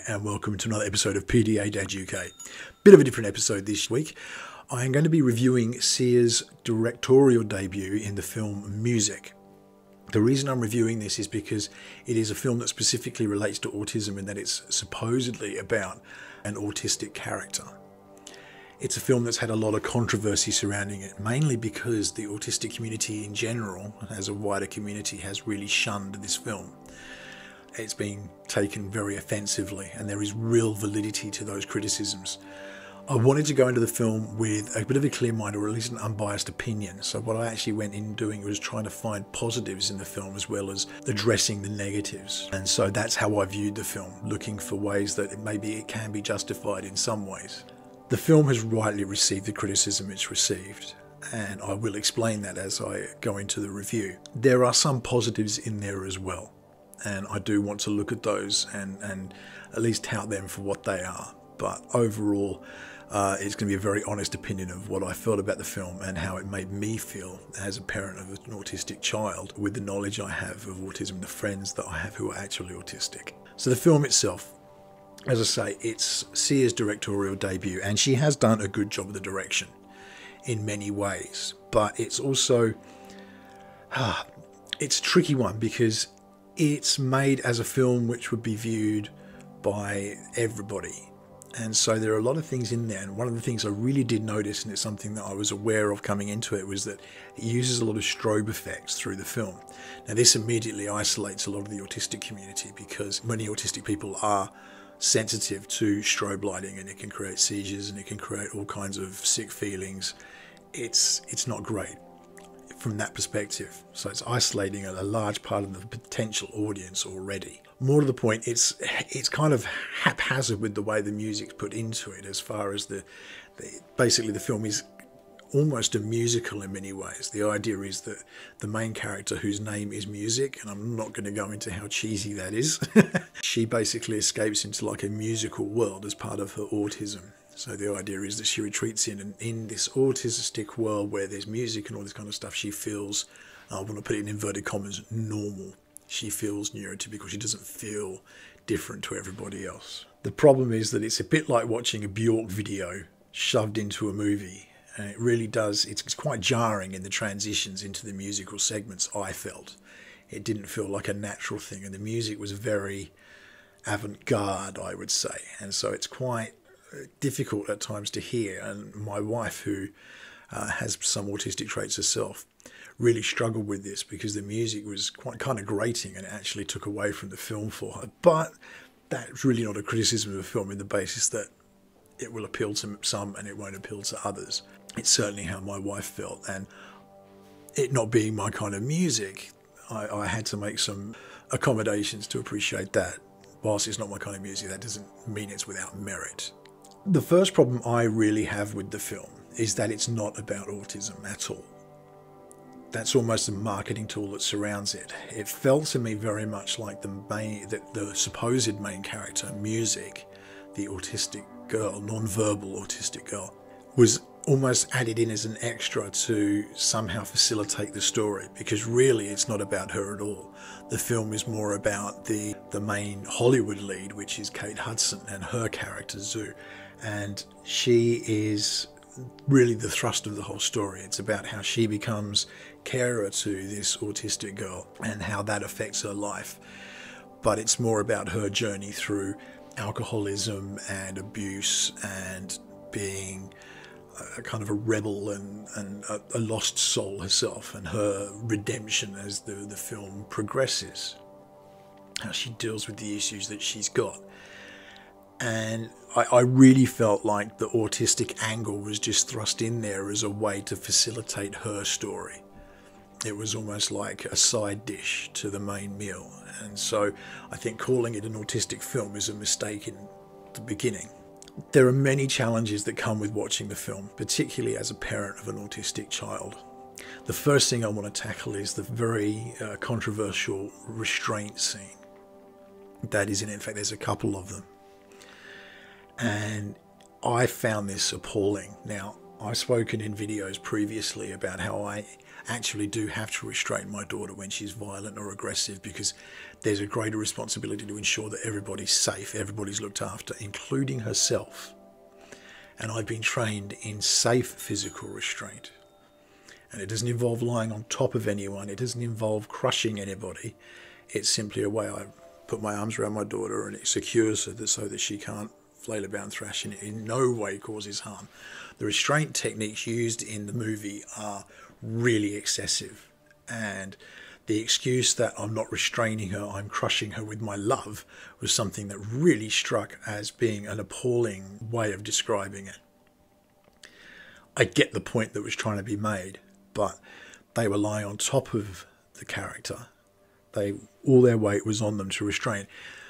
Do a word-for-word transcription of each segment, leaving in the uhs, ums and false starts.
and welcome to another episode of P D A Dad U K. Bit of a different episode this week. I am going to be reviewing Sia's directorial debut in the film Music. The reason I'm reviewing this is because it is a film that specifically relates to autism and that it's supposedly about an autistic character. It's a film that's had a lot of controversy surrounding it, mainly because the autistic community in general, as a wider community, has really shunned this film. It's been taken very offensively, and there is real validity to those criticisms. I wanted to go into the film with a bit of a clear mind, or at least an unbiased opinion. So what I actually went in doing was trying to find positives in the film as well as addressing the negatives. And so that's how I viewed the film, looking for ways that it, maybe it can be justified in some ways. The film has rightly received the criticism it's received, and I will explain that as I go into the review. There are some positives in there as well, and I do want to look at those and, and at least tout them for what they are. But overall, uh, it's going to be a very honest opinion of what I felt about the film and how it made me feel as a parent of an autistic child, with the knowledge I have of autism, the friends that I have who are actually autistic. So the film itself, as I say, it's Sia's directorial debut, and she has done a good job of the direction in many ways. But it's also, ah, it's a tricky one because it's made as a film which would be viewed by everybody. And so there are a lot of things in there. And one of the things I really did notice, and it's something that I was aware of coming into it, was that it uses a lot of strobe effects through the film. Now this immediately isolates a lot of the autistic community because many autistic people are sensitive to strobe lighting, and it can create seizures and it can create all kinds of sick feelings. It's, it's not great from that perspective. So it's isolating a large part of the potential audience already. More to the point, it's it's kind of haphazard with the way the music's put into it, as far as the, the basically the film is almost a musical in many ways. The idea is that the main character, whose name is Music, and I'm not going to go into how cheesy that is, she basically escapes into like a musical world as part of her autism. So the idea is that she retreats in, and in this autistic world where there's music and all this kind of stuff, she feels, I want to put it in inverted commas, normal. She feels neurotypical. She doesn't feel different to everybody else. The problem is that it's a bit like watching a Bjork video shoved into a movie. And it really does, it's, it's quite jarring in the transitions into the musical segments, I felt. It didn't feel like a natural thing, and the music was very avant-garde, I would say. And so it's quite difficult at times to hear, and my wife, who uh, has some autistic traits herself, really struggled with this because the music was quite kind of grating and it actually took away from the film for her. But that's really not a criticism of the film, in the basis that it will appeal to some and it won't appeal to others. It's certainly how my wife felt, and it not being my kind of music, I, I had to make some accommodations to appreciate that. Whilst it's not my kind of music, that doesn't mean it's without merit. The first problem I really have with the film is that it's not about autism at all. That's almost a marketing tool that surrounds it. It felt to me very much like the main, the, the supposed main character, Music, the autistic girl, non-verbal autistic girl, was almost added in as an extra to somehow facilitate the story, because really it's not about her at all. The film is more about the, the main Hollywood lead, which is Kate Hudson, and her character, Zoo. And she is really the thrust of the whole story. It's about how she becomes carer to this autistic girl and how that affects her life. But it's more about her journey through alcoholism and abuse and being a kind of a rebel and, and a, a lost soul herself, and her redemption as the, the film progresses, how she deals with the issues that she's got. And I, I really felt like the autistic angle was just thrust in there as a way to facilitate her story. It was almost like a side dish to the main meal. And so I think calling it an autistic film is a mistake in the beginning. There are many challenges that come with watching the film, particularly as a parent of an autistic child. The first thing I want to tackle is the very uh, controversial restraint scene that is in it. In fact, there's a couple of them. And I found this appalling. Now, I've spoken in videos previously about how I actually do have to restrain my daughter when she's violent or aggressive, because there's a greater responsibility to ensure that everybody's safe, everybody's looked after, including herself. And I've been trained in safe physical restraint. And it doesn't involve lying on top of anyone. It doesn't involve crushing anybody. It's simply a way I put my arms around my daughter and it secures her so that she can't flail about and thrash, and it in no way causes harm. The restraint techniques used in the movie are really excessive, and the excuse that I'm not restraining her, I'm crushing her with my love, was something that really struck as being an appalling way of describing it. I get the point that was trying to be made, but they were lying on top of the character. They, all their weight was on them to restrain.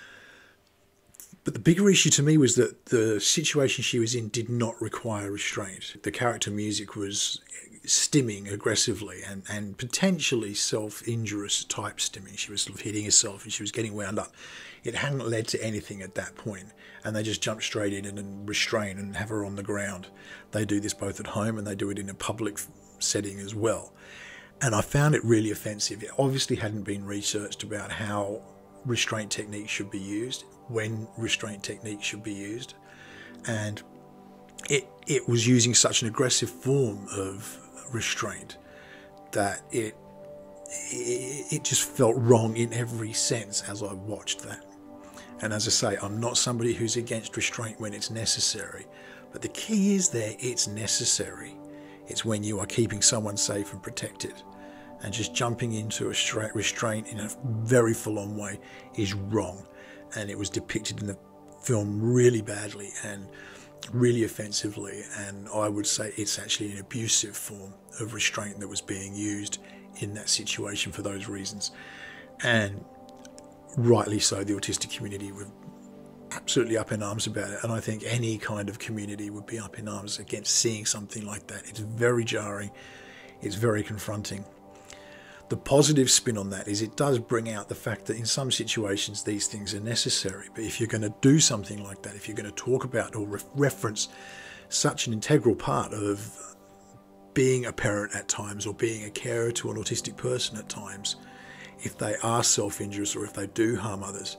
But the bigger issue to me was that the situation she was in did not require restraint. The character music was stimming aggressively and, and potentially self-injurious type stimming. She was sort of hitting herself and she was getting wound up. It hadn't led to anything at that point, and they just jumped straight in and, and restrain and have her on the ground. They do this both at home and they do it in a public setting as well. And I found it really offensive. It obviously hadn't been researched about how restraint techniques should be used, when restraint techniques should be used, and it it was using such an aggressive form of restraint that it it, it just felt wrong in every sense as I watched that. And as I say, I'm not somebody who's against restraint when it's necessary, but the key is there, it's necessary. It's when you are keeping someone safe and protected. And just jumping into a straight restraint in a very full-on way is wrong. And it was depicted in the film really badly and really offensively. And I would say it's actually an abusive form of restraint that was being used in that situation for those reasons. And rightly so, the autistic community were absolutely up in arms about it. And I think any kind of community would be up in arms against seeing something like that. It's very jarring. It's very confronting. The positive spin on that is it does bring out the fact that in some situations these things are necessary. But if you're going to do something like that, if you're going to talk about or re- reference such an integral part of being a parent at times or being a carer to an autistic person at times, if they are self-injurious or if they do harm others,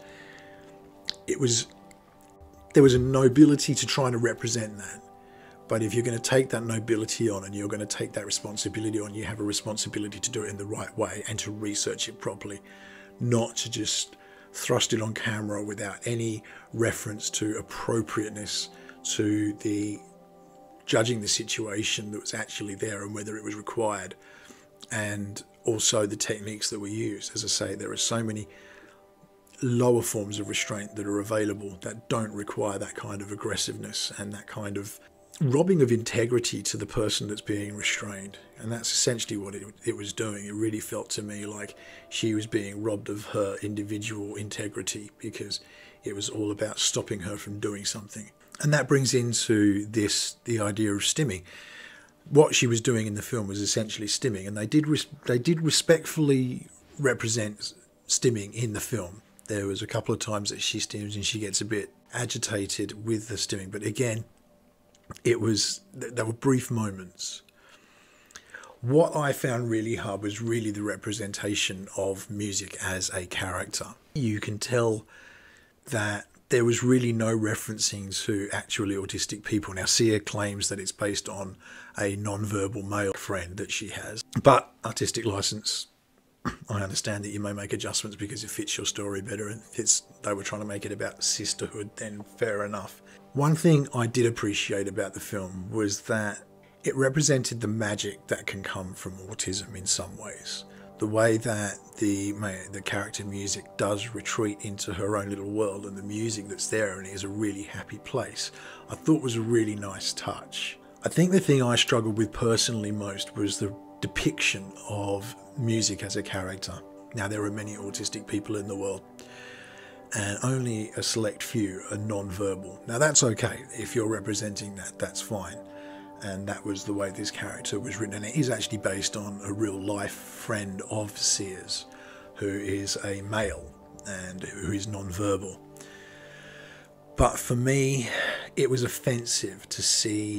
it was there was a nobility to trying to represent that. But if you're going to take that nobility on and you're going to take that responsibility on, you have a responsibility to do it in the right way and to research it properly, not to just thrust it on camera without any reference to appropriateness, to the judging the situation that was actually there and whether it was required, and also the techniques that were used. As I say, there are so many lower forms of restraint that are available that don't require that kind of aggressiveness and that kind of robbing of integrity to the person that's being restrained. And that's essentially what it, it was doing. It really felt to me like she was being robbed of her individual integrity because it was all about stopping her from doing something. And that brings into this the idea of stimming. What she was doing in the film was essentially stimming, and they did res- they did respectfully represent stimming in the film. There was a couple of times that she stims and she gets a bit agitated with the stimming, but again, it was there were brief moments. What I found really hard was really the representation of music as a character. You can tell that there was really no referencing to actually autistic people. Now, Sia claims that it's based on a non-verbal male friend that she has. But artistic license, I understand that you may make adjustments because it fits your story better. And if it's, they were trying to make it about sisterhood, then fair enough. One thing I did appreciate about the film was that it represented the magic that can come from autism in some ways. The way that the the character music does retreat into her own little world, and the music that's there and is a really happy place, I thought was a really nice touch. I think the thing I struggled with personally most was the depiction of music as a character. Now, there are many autistic people in the world, and only a select few are non-verbal. Now, that's okay. If you're representing that, that's fine. And that was the way this character was written. And it is actually based on a real life friend of Sia's, who is a male and who is non-verbal. But for me, it was offensive to see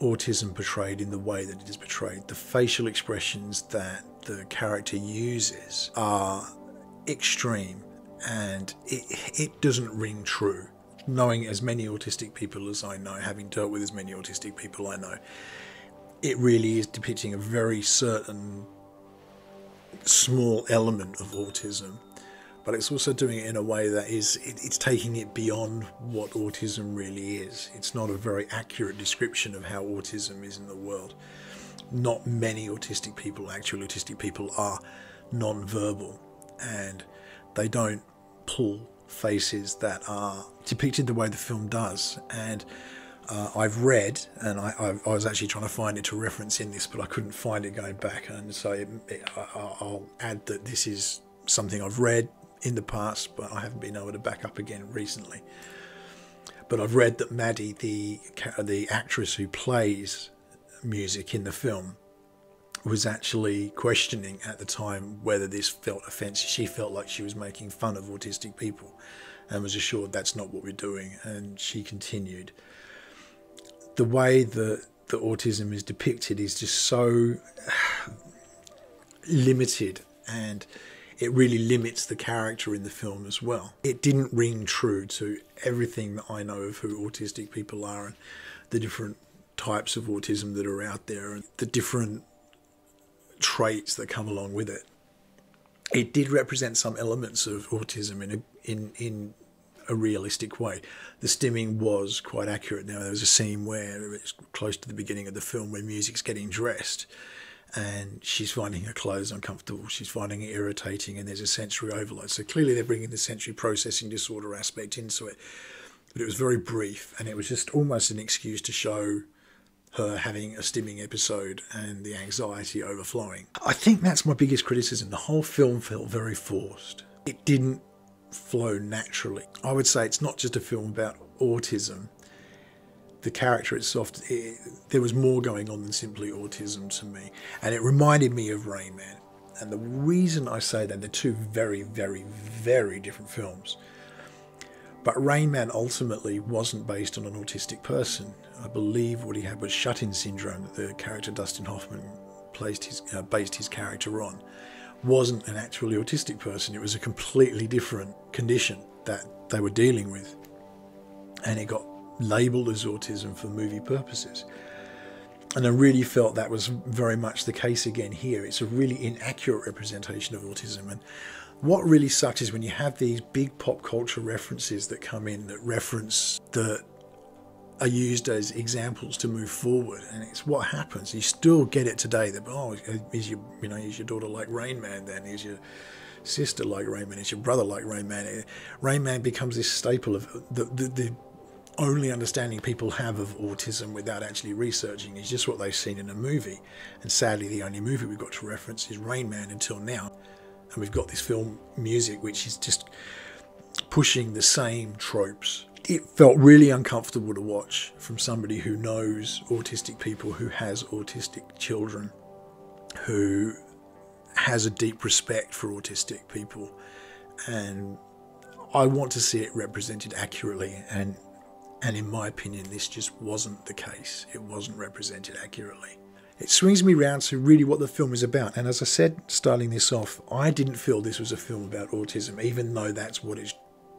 autism portrayed in the way that it is portrayed. The facial expressions that the character uses are extreme, and it, it doesn't ring true. Knowing as many autistic people as I know, having dealt with as many autistic people I know, it really is depicting a very certain small element of autism, but it's also doing it in a way that is, it, it's taking it beyond what autism really is. It's not a very accurate description of how autism is in the world. Not many autistic people, actual autistic people, are non-verbal, and they don't pull faces that are depicted the way the film does. And uh, I've read, and I, I, I was actually trying to find it to reference in this, but I couldn't find it going back, and so it, it, I, I'll add that this is something I've read in the past, but I haven't been able to back up again recently. But I've read that Maddie, the the actress who plays music in the film, was actually questioning at the time whether this felt offensive. She felt like she was making fun of autistic people, and was assured that's not what we're doing. And she continued. The way that the autism is depicted is just so limited, and it really limits the character in the film as well. It didn't ring true to everything that I know of who autistic people are, and the different types of autism that are out there, and the different traits that come along with it. It did represent some elements of autism in a, in in a realistic way. The stimming was quite accurate. Now, there was a scene where it's close to the beginning of the film where music's getting dressed, and she's finding her clothes uncomfortable, she's finding it irritating, and there's a sensory overload. So clearly they're bringing the sensory processing disorder aspect into it. But it was very brief, and it was just almost an excuse to show her having a stimming episode and the anxiety overflowing. I think that's my biggest criticism. The whole film felt very forced. It didn't flow naturally. I would say it's not just a film about autism. The character itself, it, there was more going on than simply autism to me. And it reminded me of Rain Man. And the reason I say that, they're two very, very, very different films. But Rain Man ultimately wasn't based on an autistic person. I believe what he had was shut-in syndrome, that the character Dustin Hoffman placed his, uh, based his character on. Wasn't an actually autistic person. It was a completely different condition that they were dealing with. And it got labelled as autism for movie purposes. And I really felt that was very much the case again here. It's a really inaccurate representation of autism. And what really sucks is when you have these big pop culture references that come in, that reference, that are used as examples to move forward, and it's what happens. You still get it today that, oh, is your, you know, is your daughter like Rain Man then? Is your sister like Rain Man? Is your brother like Rain Man? Rain Man becomes this staple of the, the, the only understanding people have of autism without actually researching is just what they've seen in a movie. And sadly, the only movie we've got to reference is Rain Man until now. And we've got this film music which is just pushing the same tropes. It felt really uncomfortable to watch from somebody who knows autistic people, who has autistic children, who has a deep respect for autistic people. And I want to see it represented accurately, and and in my opinion this just wasn't the case. It wasn't represented accurately. It swings me round to really what the film is about. And as I said, starting this off, I didn't feel this was a film about autism, even though that's what it's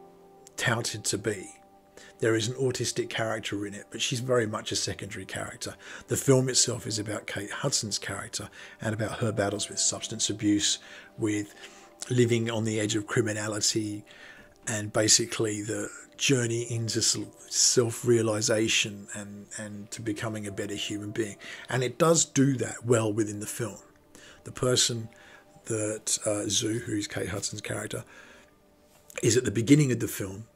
touted to be. There is an autistic character in it, but she's very much a secondary character. The film itself is about Kate Hudson's character and about her battles with substance abuse, with living on the edge of criminality, and basically the journey into self-realization and, and to becoming a better human being. And it does do that well within the film. The person that uh, Zoo, who's Kate Hudson's character, is at the beginning of the film,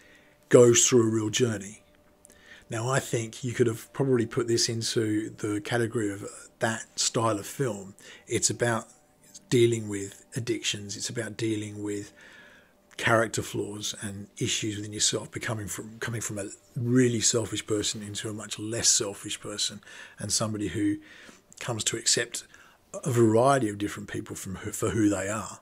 goes through a real journey. Now, I think you could have probably put this into the category of that style of film. It's about dealing with addictions. It's about dealing with character flaws and issues within yourself, becoming from coming from a really selfish person into a much less selfish person, and somebody who comes to accept a variety of different people from who, for who they are.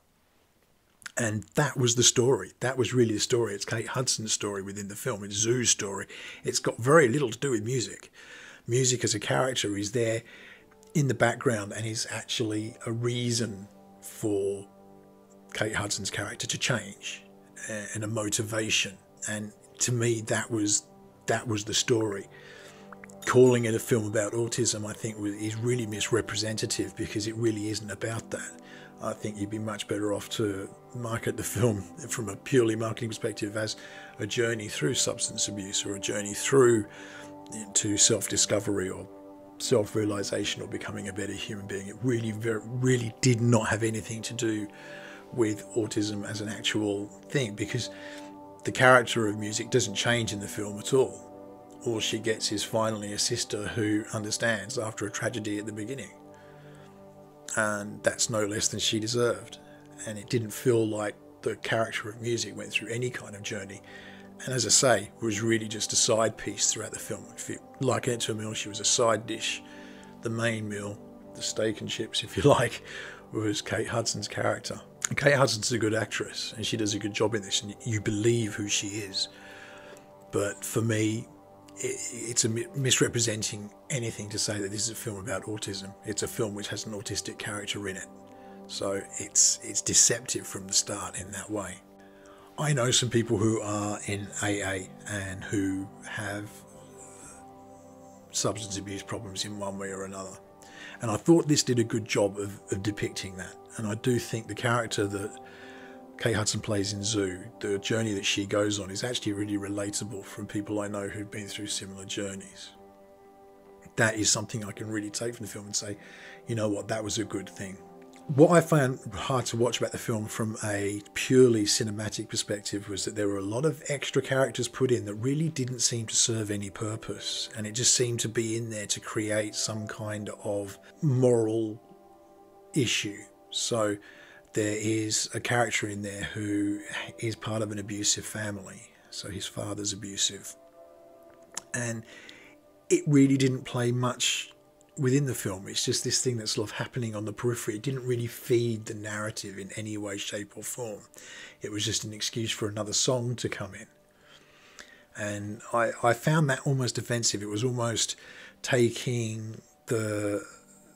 And that was the story. That was really the story. It's Kate Hudson's story within the film. It's Zoo's story. It's got very little to do with music. Music as a character is there in the background and is actually a reason for Kate Hudson's character to change, and a motivation. And to me, that was that was the story. Calling it a film about autism, I think, is really misrepresentative, because it really isn't about that. I think you'd be much better off to market the film from a purely marketing perspective as a journey through substance abuse, or a journey through to self-discovery or self-realization, or becoming a better human being. It really, very, really did not have anything to do with autism as an actual thing, because the character of Music doesn't change in the film at all. All she gets is finally a sister who understands after a tragedy at the beginning. And that's no less than she deserved. And it didn't feel like the character of Music went through any kind of journey. And as I say, it was really just a side piece throughout the film. If you liken it to a meal, she was a side dish. The main meal, the steak and chips, if you like, was Kate Hudson's character. And Kate Hudson's a good actress, and she does a good job in this, and you believe who she is. But for me, it's a misrepresenting anything to say that this is a film about autism. It's a film which has an autistic character in it. So it's it's deceptive from the start in that way. I know some people who are in A A and who have substance abuse problems in one way or another. And I thought this did a good job of, of depicting that. And I do think the character that Kate Hudson plays in Zoo, the journey that she goes on, is actually really relatable from people I know who've been through similar journeys. That is something I can really take from the film and say, you know what, that was a good thing. What I found hard to watch about the film from a purely cinematic perspective was that there were a lot of extra characters put in that really didn't seem to serve any purpose, and it just seemed to be in there to create some kind of moral issue. So there is a character in there who is part of an abusive family, so his father's abusive, and it really didn't play much within the film. It's just this thing that's sort of happening on the periphery. It didn't really feed the narrative in any way, shape or form. It was just an excuse for another song to come in. And I, I found that almost offensive. It was almost taking the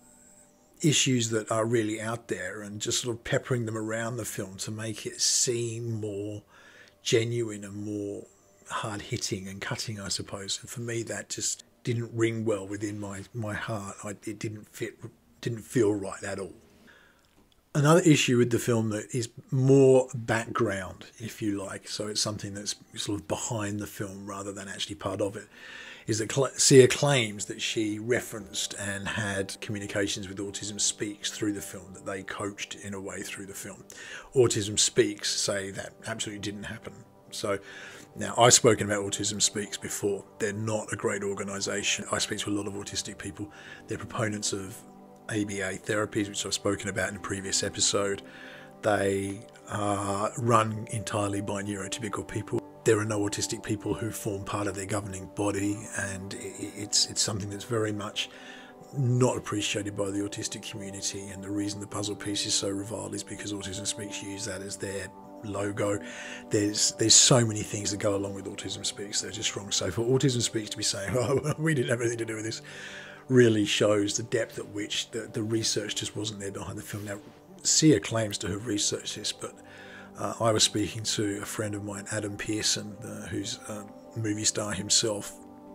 issues that are really out there and just sort of peppering them around the film to make it seem more genuine and more hard-hitting and cutting, I suppose. And for me, that just didn't ring well within my, my heart. I, it didn't fit, didn't feel right at all. Another issue with the film that is more background, if you like, so it's something that's sort of behind the film rather than actually part of it, is that Sia claims that she referenced and had communications with Autism Speaks through the film, that they coached in a way through the film. Autism Speaks say that absolutely didn't happen. So now, I've spoken about Autism Speaks before. They're not a great organisation. I speak to a lot of autistic people. They're proponents of A B A therapies, which I've spoken about in a previous episode. They are run entirely by neurotypical people. There are no autistic people who form part of their governing body, and it's it's something that's very much not appreciated by the autistic community. And the reason the puzzle piece is so reviled is because Autism Speaks use that as their logo. There's there's so many things that go along with Autism Speaks that are just wrong. So for Autism Speaks to be saying, oh, we didn't have anything to do with this, really shows the depth at which the, the research just wasn't there behind the film. Now, Sia claims to have researched this, but uh, I was speaking to a friend of mine, Adam Pearson, uh, who's a movie star himself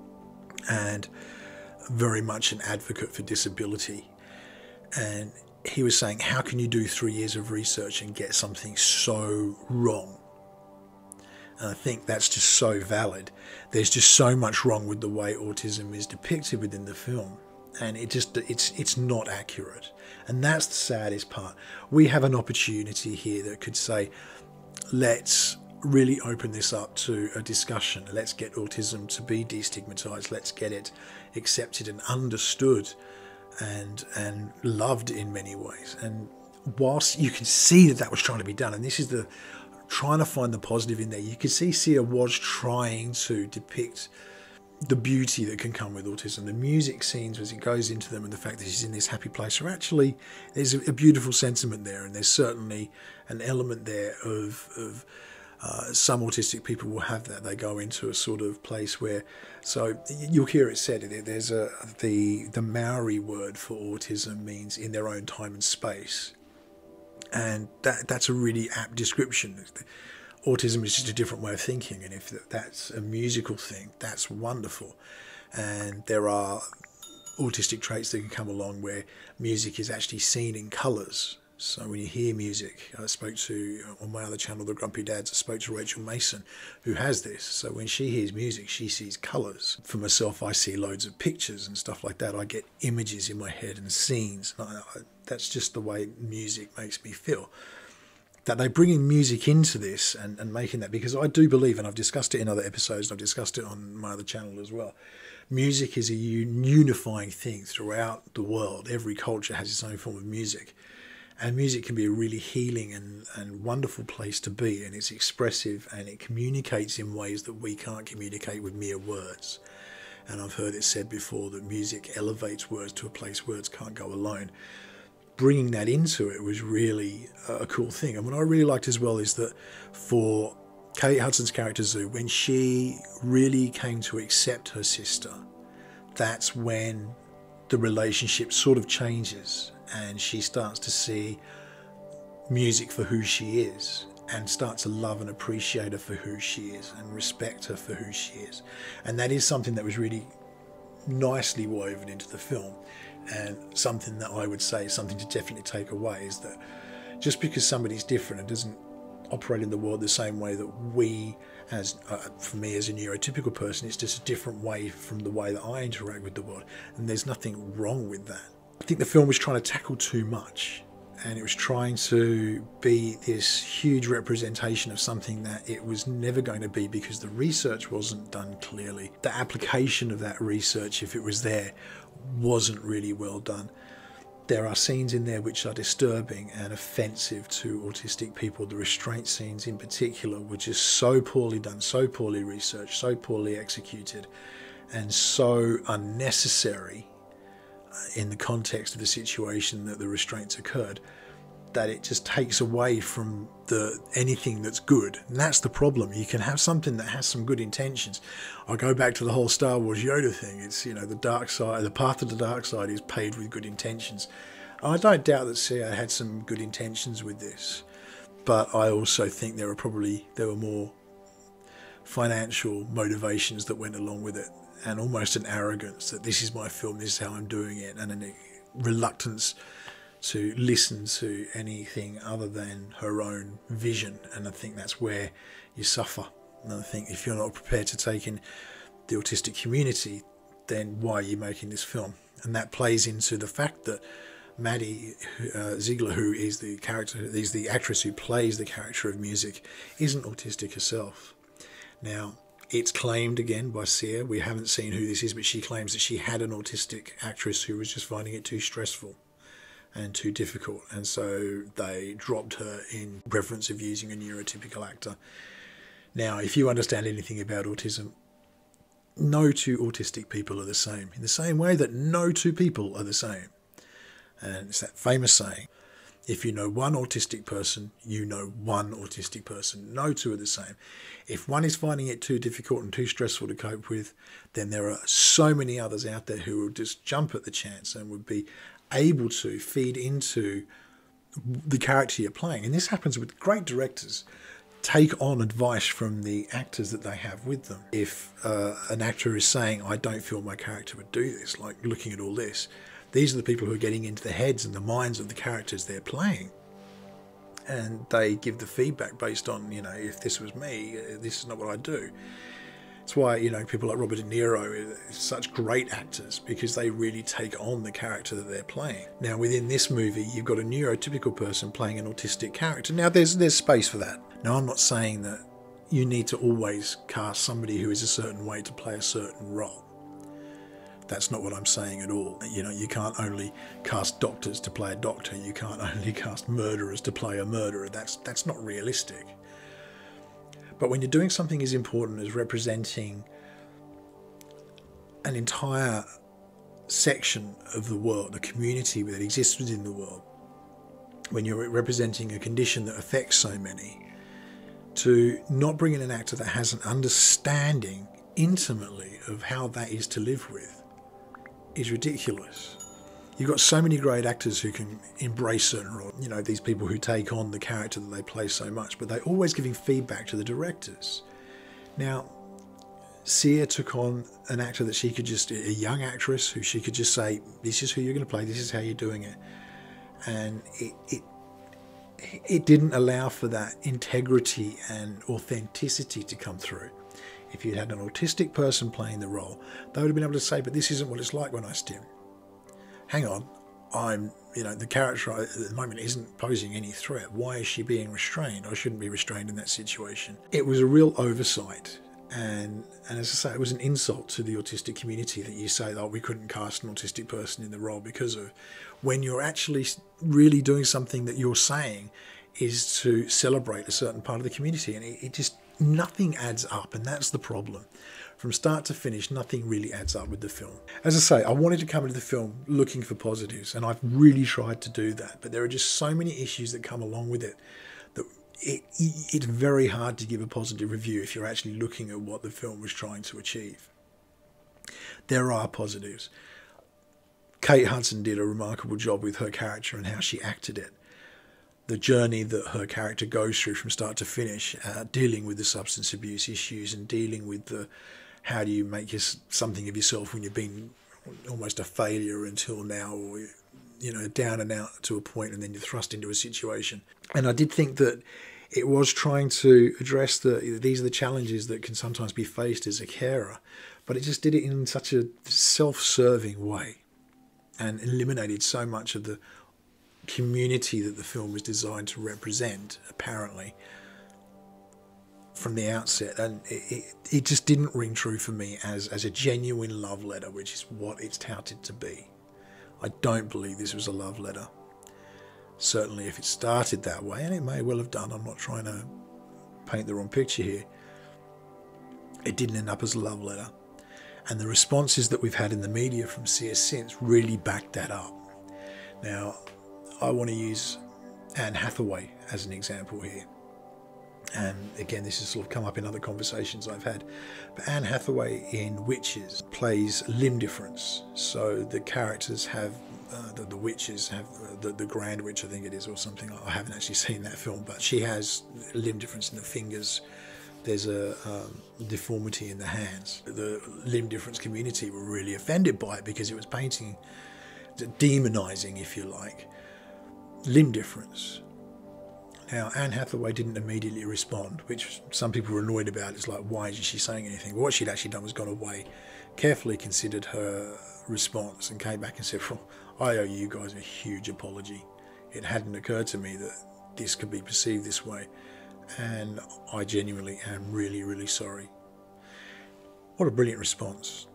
and very much an advocate for disability. And he was saying, how can you do three years of research and get something so wrong? And I think that's just so valid. There's just so much wrong with the way autism is depicted within the film. And it just it's it's not accurate. And that's the saddest part. We have an opportunity here that could say, let's really open this up to a discussion. Let's get autism to be destigmatized. Let's get it accepted and understood and and loved in many ways. And whilst you can see that that was trying to be done, and this is the trying to find the positive in there, you can see Sia was trying to depict the beauty that can come with autism. The music scenes as it goes into them and the fact that she's in this happy place are actually, there's a, a beautiful sentiment there, and there's certainly an element there of, of Uh, some autistic people will have that. They go into a sort of place where, so you'll hear it said, there's a, the, the Maori word for autism means in their own time and space. And that that's a really apt description. Autism is just a different way of thinking. And if that's a musical thing, that's wonderful. And there are autistic traits that can come along where music is actually seen in colours. So when you hear music, I spoke to, on my other channel, The Grumpy Dads, I spoke to Rachel Mason, who has this. So when she hears music, she sees colours. For myself, I see loads of pictures and stuff like that. I get images in my head and scenes. I, I, that's just the way music makes me feel. That they bring in music into this and, and making that, because I do believe, and I've discussed it in other episodes, and I've discussed it on my other channel as well, music is a unifying thing throughout the world. Every culture has its own form of music. And music can be a really healing and, and wonderful place to be, and it's expressive and it communicates in ways that we can't communicate with mere words. And I've heard it said before that music elevates words to a place words can't go alone. Bringing that into it was really a cool thing. And what I really liked as well is that for Kate Hudson's character Zoo, when she really came to accept her sister, that's when the relationship sort of changes. And she starts to see music for who she is and start to love and appreciate her for who she is and respect her for who she is. And that is something that was really nicely woven into the film, and something that I would say is something to definitely take away, is that just because somebody's different and doesn't operate in the world the same way that we, as uh, for me as a neurotypical person, it's just a different way from the way that I interact with the world, and there's nothing wrong with that. I think the film was trying to tackle too much, and it was trying to be this huge representation of something that it was never going to be, because the research wasn't done clearly. The application of that research, if it was there, wasn't really well done. There are scenes in there which are disturbing and offensive to autistic people. The restraint scenes in particular were just so poorly done, so poorly researched, so poorly executed, and so unnecessary in the context of the situation that the restraints occurred, that it just takes away from the anything that's good. And that's the problem. You can have something that has some good intentions. I go back to the whole Star Wars Yoda thing. It's, you know, the dark side, the path to the dark side is paved with good intentions. I don't doubt that C A had some good intentions with this, but I also think there are probably there were more financial motivations that went along with it, and almost an arrogance that this is my film, this is how I'm doing it, and a reluctance to listen to anything other than her own vision. And I think that's where you suffer. And I think if you're not prepared to take in the autistic community, then why are you making this film? And that plays into the fact that Maddie uh, Ziegler, who is the character, is the actress who plays the character of Music, isn't autistic herself. Now, it's claimed again by Sia, we haven't seen who this is, but she claims that she had an autistic actress who was just finding it too stressful and too difficult, and so they dropped her in preference of using a neurotypical actor. Now, if you understand anything about autism, no two autistic people are the same, in the same way that no two people are the same. And it's that famous saying, if you know one autistic person, you know one autistic person. No two are the same. If one is finding it too difficult and too stressful to cope with, then there are so many others out there who will just jump at the chance and would be able to feed into the character you're playing. And this happens with great directors. Take on advice from the actors that they have with them. If uh, an actor is saying, I don't feel my character would do this, like looking at all this, these are the people who are getting into the heads and the minds of the characters they're playing. And they give the feedback based on, you know, if this was me, this is not what I do. It's why, you know, people like Robert De Niro are such great actors, because they really take on the character that they're playing. Now, within this movie, you've got a neurotypical person playing an autistic character. Now, there's there's space for that. Now, I'm not saying that you need to always cast somebody who is a certain way to play a certain role. That's not what I'm saying at all. You know, you can't only cast doctors to play a doctor. You can't only cast murderers to play a murderer. That's that's not realistic. But when you're doing something as important as representing an entire section of the world, a community that exists within the world, when you're representing a condition that affects so many, to not bring in an actor that has an understanding intimately of how that is to live with is ridiculous. You've got so many great actors who can embrace certain roles, you know, these people who take on the character that they play so much, but they're always giving feedback to the directors. Now, Sia took on an actor that she could just, a young actress who she could just say, this is who you're going to play, this is how you're doing it. And it, it, it didn't allow for that integrity and authenticity to come through. If you had an autistic person playing the role, they would have been able to say, but this isn't what it's like when I stim. Hang on, I'm, you know, the character at the moment isn't posing any threat. Why is she being restrained? I shouldn't be restrained in that situation. It was a real oversight. And, and as I say, it was an insult to the autistic community that you say, oh, we couldn't cast an autistic person in the role because of, when you're actually really doing something that you're saying is to celebrate a certain part of the community. And it, it just, nothing adds up. And that's the problem. From start to finish, nothing really adds up with the film. As I say, I wanted to come into the film looking for positives, and I've really tried to do that. But there are just so many issues that come along with it that it, it, it's very hard to give a positive review if you're actually looking at what the film was trying to achieve. There are positives. Kate Hudson did a remarkable job with her character and how she acted it. The journey that her character goes through from start to finish, uh, dealing with the substance abuse issues and dealing with the how do you make your, something of yourself when you've been almost a failure until now, or, you know, down and out to a point, and then you're thrust into a situation. And I did think that it was trying to address the these are the challenges that can sometimes be faced as a carer, but it just did it in such a self-serving way and eliminated so much of the community that the film was designed to represent, apparently, from the outset. And it, it, it just didn't ring true for me as, as a genuine love letter, which is what it's touted to be. I don't believe this was a love letter. Certainly if it started that way, and it may well have done, I'm not trying to paint the wrong picture here, it didn't end up as a love letter. And the responses that we've had in the media from Sia since really backed that up. Now, I want to use Anne Hathaway as an example here. And again, this has sort of come up in other conversations I've had. But Anne Hathaway in Witches plays limb difference. So the characters have, uh, the, the witches have, uh, the, the Grand Witch, I think it is, or something. I haven't actually seen that film, but she has limb difference in the fingers. There's a um, deformity in the hands. The limb difference community were really offended by it because it was painting, demonising, if you like, limb difference. Now, Anne Hathaway didn't immediately respond, which some people were annoyed about. It's like, why isn't she saying anything? What she'd actually done was gone away, carefully considered her response, and came back and said, well, I owe you guys a huge apology. It hadn't occurred to me that this could be perceived this way, and I genuinely am really, really sorry. What a brilliant response.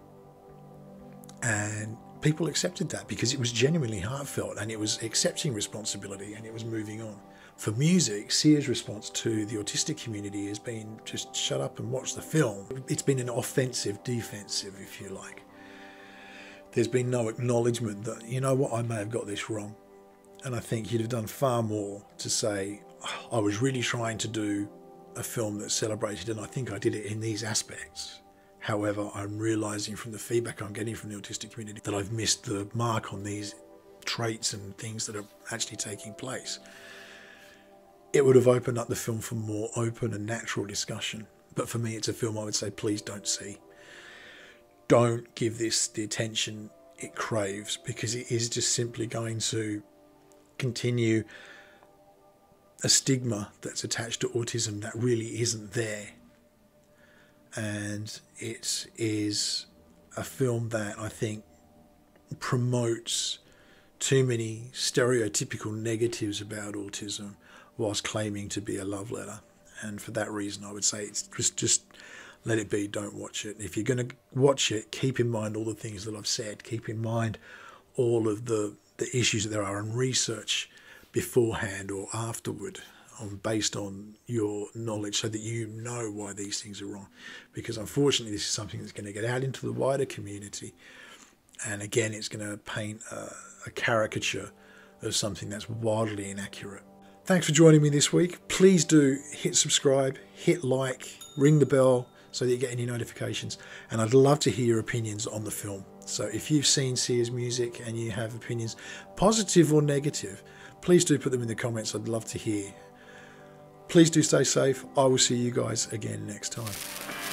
And people accepted that because it was genuinely heartfelt, and it was accepting responsibility, and it was moving on. For music, Sia's response to the autistic community has been just shut up and watch the film. It's been an offensive defensive, if you like. There's been no acknowledgement that, you know what, I may have got this wrong. And I think you'd have done far more to say, I was really trying to do a film that celebrated, and I think I did it in these aspects. However, I'm realising from the feedback I'm getting from the autistic community that I've missed the mark on these traits and things that are actually taking place. It would have opened up the film for more open and natural discussion. But for me, it's a film I would say, please don't see. Don't give this the attention it craves, because it is just simply going to continue a stigma that's attached to autism that really isn't there. And it is a film that I think promotes too many stereotypical negatives about autism whilst claiming to be a love letter. And for that reason, I would say it's just, just let it be, don't watch it. If you're going to watch it, keep in mind all the things that I've said. Keep in mind all of the, the issues that there are, and research beforehand or afterward on, based on your knowledge, so that you know why these things are wrong. Because unfortunately, this is something that's going to get out into the wider community. And again, it's going to paint a, a caricature of something that's wildly inaccurate. thanks for joining me this week. Please do hit subscribe, hit like, ring the bell so that you get any notifications. And I'd love to hear your opinions on the film. So if you've seen Sia's Music and you have opinions, positive or negative, please do put them in the comments. I'd love to hear. Please do stay safe. I will see you guys again next time.